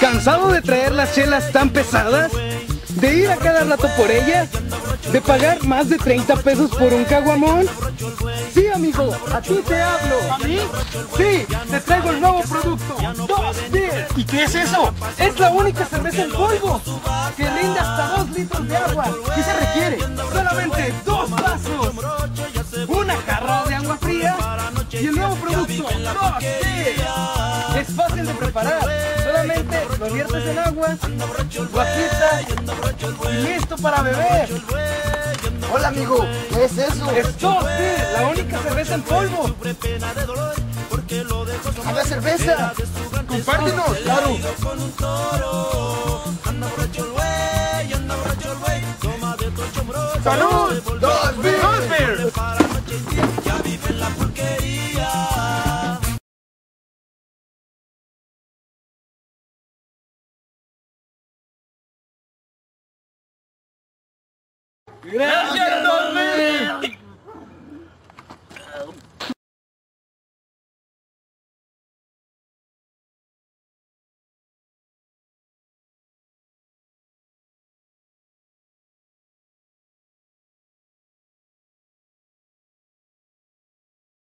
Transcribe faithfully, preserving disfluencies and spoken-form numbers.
¿Cansado de traer las chelas tan pesadas? ¿De ir a cada rato por ellas? ¿De pagar más de treinta pesos por un caguamón? Sí, amigo, a ti te hablo. ¿A mí? Sí, te traigo el nuevo producto, Dos Beer. ¿Y qué es eso? Es la única cerveza en polvo que rinde hasta dos litros de agua. ¿Qué se requiere? Solamente dos vasos, una jarra de agua fría y el nuevo producto, Dos Beer. Es fácil de preparar, solamente lo viertes en agua, lo agitas y listo para beber. Hola amigo, ¿qué es eso? Es Dos Beer, la única cerveza en polvo. ¿Sabe a cerveza? Compártenos, claro. ¡Salud! ¡Dos Beer! Dos Beer. Gracias, Dos Beer.